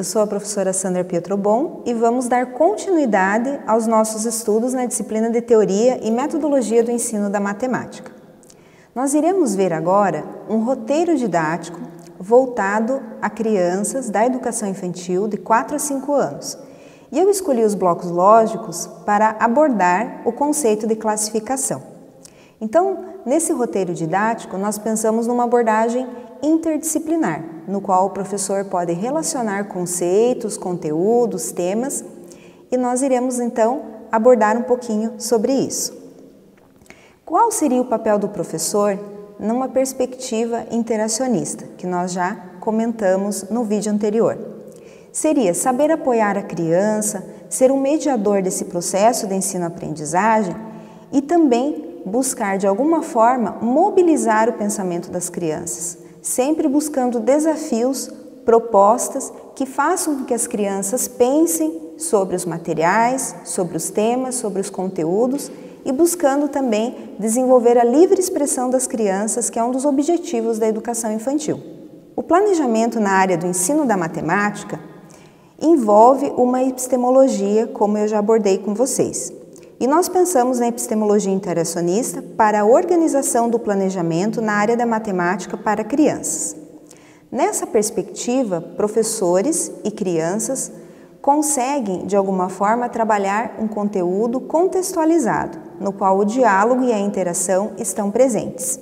sou a professora Sandra Pietrobon e vamos dar continuidade aos nossos estudos na disciplina de Teoria e Metodologia do Ensino da Matemática. Nós iremos ver agora um roteiro didático voltado a crianças da educação infantil de 4 a 5 anos. E eu escolhi os blocos lógicos para abordar o conceito de classificação. Então, nesse roteiro didático, nós pensamos numa abordagem interdisciplinar, no qual o professor pode relacionar conceitos, conteúdos, temas, e nós iremos então abordar um pouquinho sobre isso. Qual seria o papel do professor numa perspectiva interacionista, que nós já comentamos no vídeo anterior? Seria saber apoiar a criança, ser um mediador desse processo de ensino-aprendizagem e também buscar, de alguma forma, mobilizar o pensamento das crianças, sempre buscando desafios, propostas que façam com que as crianças pensem sobre os materiais, sobre os temas, sobre os conteúdos e buscando também desenvolver a livre expressão das crianças, que é um dos objetivos da educação infantil. O planejamento na área do ensino da matemática envolve uma epistemologia, como eu já abordei com vocês. E nós pensamos na epistemologia interacionista para a organização do planejamento na área da matemática para crianças. Nessa perspectiva, professores e crianças conseguem, de alguma forma, trabalhar um conteúdo contextualizado, no qual o diálogo e a interação estão presentes.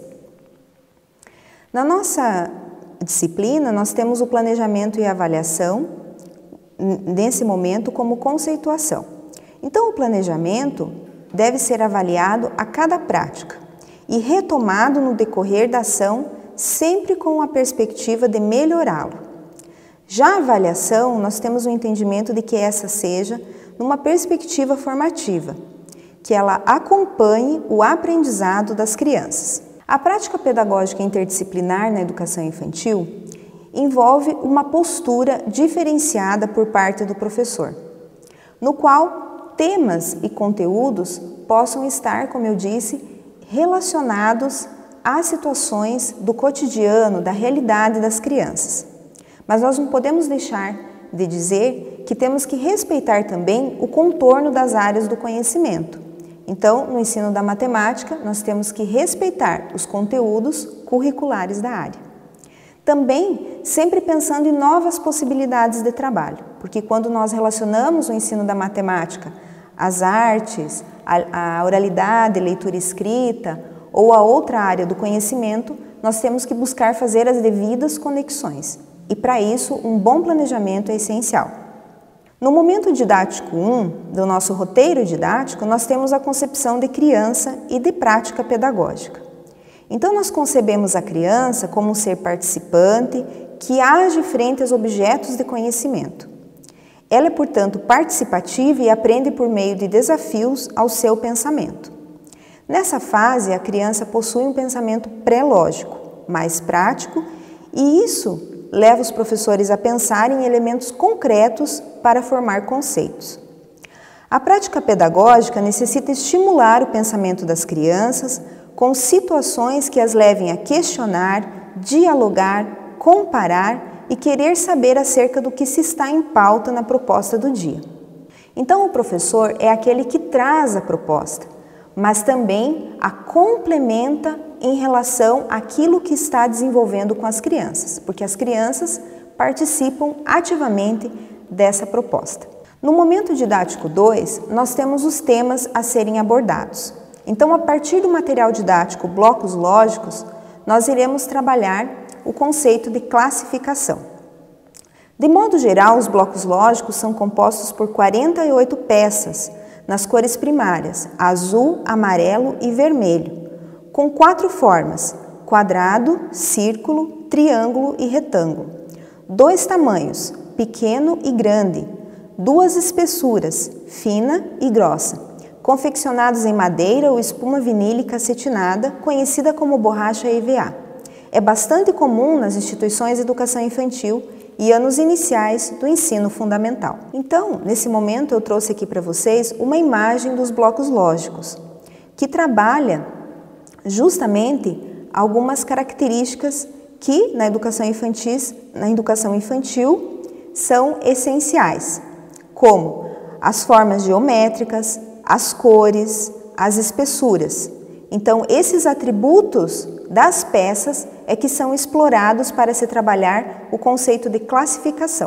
Na nossa disciplina, nós temos o planejamento e a avaliação, nesse momento, como conceituação. Então, o planejamento deve ser avaliado a cada prática e retomado no decorrer da ação, sempre com a perspectiva de melhorá-lo. Já a avaliação, nós temos o entendimento de que essa seja numa perspectiva formativa, que ela acompanhe o aprendizado das crianças. A prática pedagógica interdisciplinar na educação infantil envolve uma postura diferenciada por parte do professor, no qual temas e conteúdos possam estar, como eu disse, relacionados às situações do cotidiano, da realidade das crianças. Mas nós não podemos deixar de dizer que temos que respeitar também o contorno das áreas do conhecimento. Então, no ensino da matemática, nós temos que respeitar os conteúdos curriculares da área. Também sempre pensando em novas possibilidades de trabalho, porque quando nós relacionamos o ensino da matemática às artes, à oralidade, leitura e escrita ou a outra área do conhecimento, nós temos que buscar fazer as devidas conexões. E para isso, um bom planejamento é essencial. No momento didático 1 do nosso roteiro didático, nós temos a concepção de criança e de prática pedagógica. Então, nós concebemos a criança como um ser participante que age frente aos objetos de conhecimento. Ela é, portanto, participativa e aprende por meio de desafios ao seu pensamento. Nessa fase, a criança possui um pensamento pré-lógico, mais prático, e isso leva os professores a pensar em elementos concretos para formar conceitos. A prática pedagógica necessita estimular o pensamento das crianças com situações que as levem a questionar, dialogar, comparar e querer saber acerca do que se está em pauta na proposta do dia. Então, o professor é aquele que traz a proposta, mas também a complementa em relação àquilo que está desenvolvendo com as crianças, porque as crianças participam ativamente dessa proposta. No momento didático 2, nós temos os temas a serem abordados. Então, a partir do material didático Blocos Lógicos, nós iremos trabalhar o conceito de classificação. De modo geral, os blocos lógicos são compostos por 48 peças, nas cores primárias, azul, amarelo e vermelho, com 4 formas: quadrado, círculo, triângulo e retângulo. 2 tamanhos, pequeno e grande, 2 espessuras, fina e grossa, confeccionados em madeira ou espuma vinílica acetinada, conhecida como borracha EVA. É bastante comum nas instituições de educação infantil e anos iniciais do ensino fundamental. Então, nesse momento eu trouxe aqui para vocês uma imagem dos blocos lógicos, que trabalha justamente algumas características que na educação infantil são essenciais, como as formas geométricas, as cores, as espessuras. Então, esses atributos das peças é que são explorados para se trabalhar o conceito de classificação.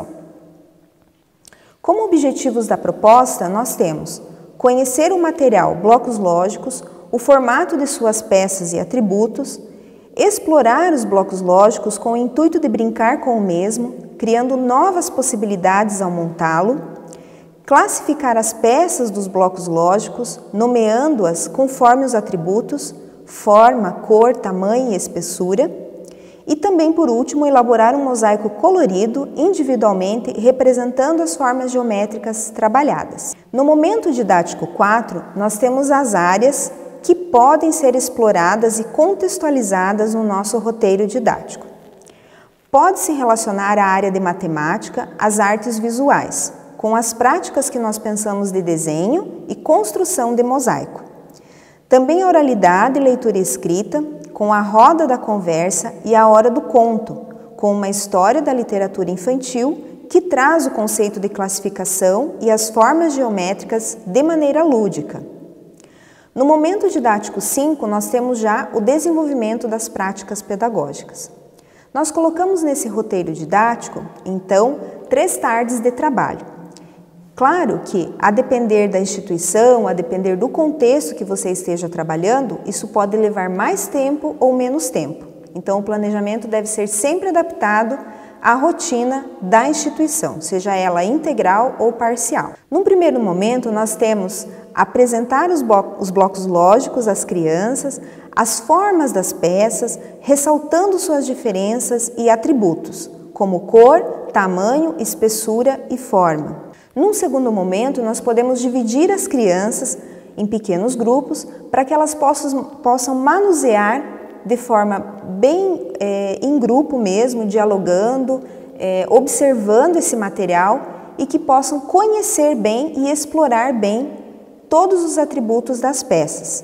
Como objetivos da proposta, nós temos conhecer o material, blocos lógicos, o formato de suas peças e atributos, explorar os blocos lógicos com o intuito de brincar com o mesmo, criando novas possibilidades ao montá-lo, classificar as peças dos blocos lógicos, nomeando-as conforme os atributos, forma, cor, tamanho e espessura, e também, por último, elaborar um mosaico colorido individualmente representando as formas geométricas trabalhadas. No momento didático 4, nós temos as áreas que podem ser exploradas e contextualizadas no nosso roteiro didático. Pode-se relacionar a área de matemática às artes visuais, com as práticas que nós pensamos de desenho e construção de mosaico. Também a oralidade, leitura e escrita, com a roda da conversa e a hora do conto, com uma história da literatura infantil que traz o conceito de classificação e as formas geométricas de maneira lúdica. No momento didático 5, nós temos já o desenvolvimento das práticas pedagógicas. Nós colocamos nesse roteiro didático, então, 3 tardes de trabalho. Claro que, a depender da instituição, a depender do contexto que você esteja trabalhando, isso pode levar mais tempo ou menos tempo. Então, o planejamento deve ser sempre adaptado à rotina da instituição, seja ela integral ou parcial. Num primeiro momento, nós temos apresentar os blocos lógicos às crianças, as formas das peças, ressaltando suas diferenças e atributos, como cor, tamanho, espessura e forma. Num segundo momento, nós podemos dividir as crianças em pequenos grupos para que elas possam manusear de forma bem em grupo mesmo, dialogando, observando esse material e que possam conhecer bem e explorar bem todos os atributos das peças.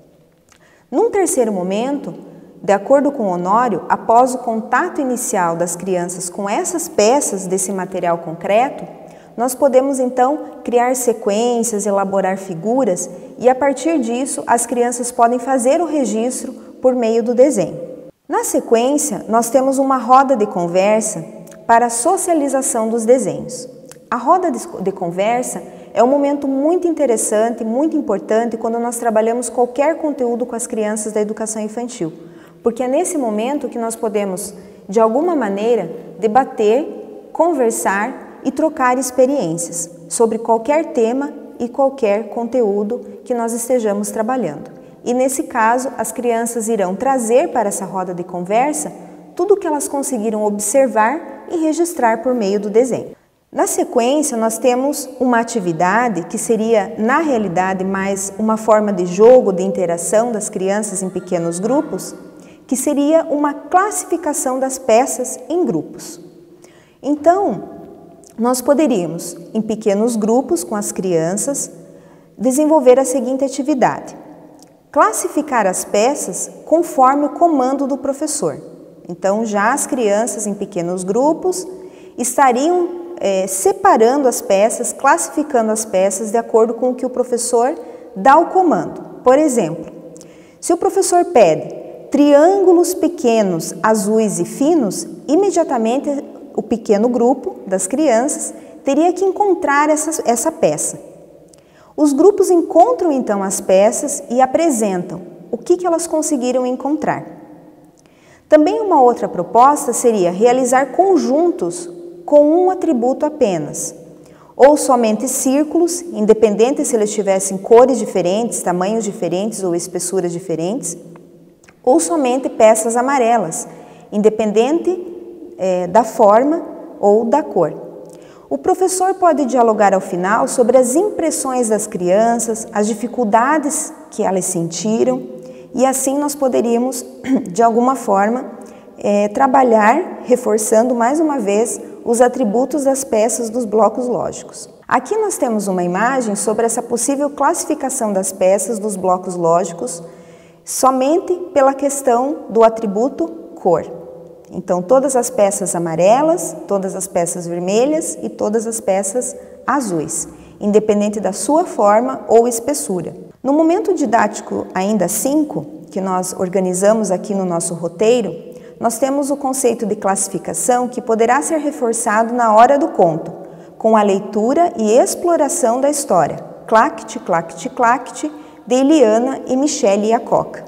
Num terceiro momento, de acordo com Honório, após o contato inicial das crianças com essas peças desse material concreto, nós podemos então criar sequências, elaborar figuras e a partir disso as crianças podem fazer o registro por meio do desenho. Na sequência, nós temos uma roda de conversa para a socialização dos desenhos. A roda de conversa é um momento muito interessante, muito importante quando nós trabalhamos qualquer conteúdo com as crianças da educação infantil, porque é nesse momento que nós podemos, de alguma maneira, debater, conversar e trocar experiências sobre qualquer tema e qualquer conteúdo que nós estejamos trabalhando. E nesse caso, as crianças irão trazer para essa roda de conversa tudo o que elas conseguiram observar e registrar por meio do desenho. Na sequência, nós temos uma atividade que seria, na realidade, mais uma forma de jogo, de interação das crianças em pequenos grupos, que seria uma classificação das peças em grupos. Então, nós poderíamos, em pequenos grupos com as crianças, desenvolver a seguinte atividade: classificar as peças conforme o comando do professor. Então, já as crianças em pequenos grupos estariam separando as peças, classificando as peças de acordo com o que o professor dá o comando. Por exemplo, se o professor pede triângulos pequenos, azuis e finos, imediatamente o pequeno grupo das crianças teria que encontrar essa peça. Os grupos encontram então as peças e apresentam o que elas conseguiram encontrar. Também uma outra proposta seria realizar conjuntos com um atributo apenas, ou somente círculos, independente se eles tivessem cores diferentes, tamanhos diferentes ou espessuras diferentes, ou somente peças amarelas, independente da forma ou da cor. O professor pode dialogar ao final sobre as impressões das crianças, as dificuldades que elas sentiram, e assim nós poderíamos, de alguma forma, trabalhar, reforçando mais uma vez os atributos das peças dos blocos lógicos. Aqui nós temos uma imagem sobre essa possível classificação das peças dos blocos lógicos somente pela questão do atributo cor. Então, todas as peças amarelas, todas as peças vermelhas e todas as peças azuis, independente da sua forma ou espessura. No momento didático ainda 5, que nós organizamos aqui no nosso roteiro, nós temos o conceito de classificação que poderá ser reforçado na hora do conto, com a leitura e exploração da história Claquete, Claquete, Claquete, de Eliana e Michele Iacoca.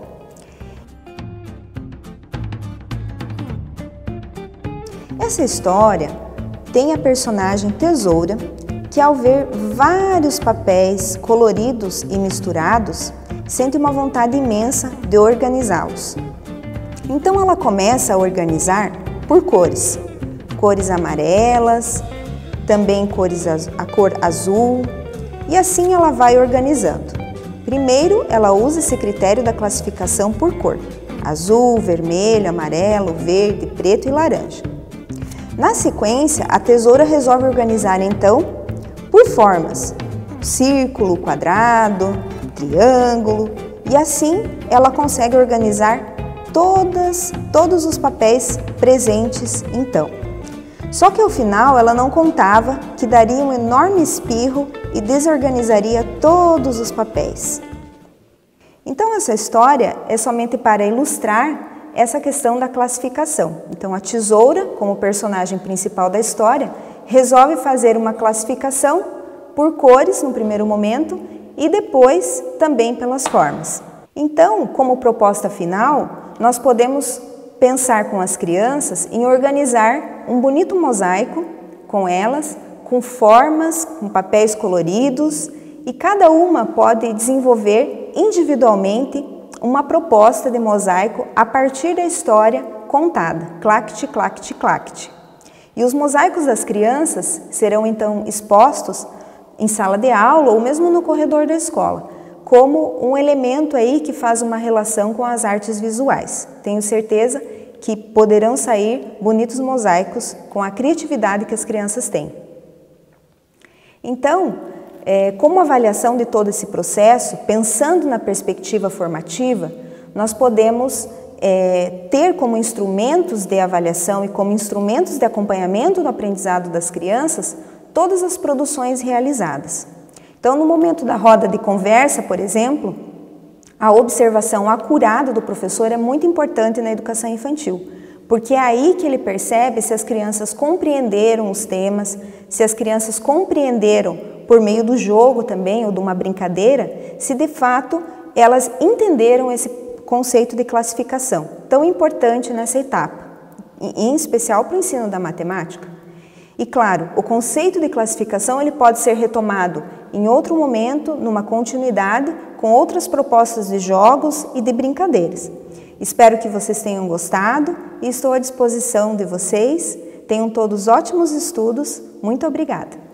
Essa história tem a personagem Tesoura, que ao ver vários papéis coloridos e misturados, sente uma vontade imensa de organizá-los. Então ela começa a organizar por cores, cores amarelas, também a cor azul, e assim ela vai organizando. Primeiro, ela usa esse critério da classificação por cor, azul, vermelho, amarelo, verde, preto e laranja. Na sequência, a Tesoura resolve organizar então por formas, círculo, quadrado, triângulo, e assim ela consegue organizar todos os papéis presentes então. Só que ao final ela não contava que daria um enorme espirro e desorganizaria todos os papéis. Então essa história é somente para ilustrar essa questão da classificação. Então a Tesoura, como personagem principal da história, resolve fazer uma classificação por cores no primeiro momento e depois também pelas formas. Então, como proposta final, nós podemos pensar com as crianças em organizar um bonito mosaico com elas, com formas, com papéis coloridos, e cada uma pode desenvolver individualmente uma proposta de mosaico a partir da história contada, Claquete, Claquete, Claquete. E os mosaicos das crianças serão então expostos em sala de aula ou mesmo no corredor da escola, como um elemento aí que faz uma relação com as artes visuais. Tenho certeza que poderão sair bonitos mosaicos com a criatividade que as crianças têm. Então, como avaliação de todo esse processo, pensando na perspectiva formativa, nós podemos ter como instrumentos de avaliação e como instrumentos de acompanhamento do aprendizado das crianças todas as produções realizadas. Então, no momento da roda de conversa, por exemplo, a observação acurada do professor é muito importante na educação infantil, porque é aí que ele percebe se as crianças compreenderam os temas, se as crianças compreenderam por meio do jogo também, ou de uma brincadeira, se de fato elas entenderam esse conceito de classificação, tão importante nessa etapa, em especial para o ensino da matemática. E claro, o conceito de classificação ele pode ser retomado em outro momento, numa continuidade, com outras propostas de jogos e de brincadeiras. Espero que vocês tenham gostado e estou à disposição de vocês. Tenham todos ótimos estudos. Muito obrigada!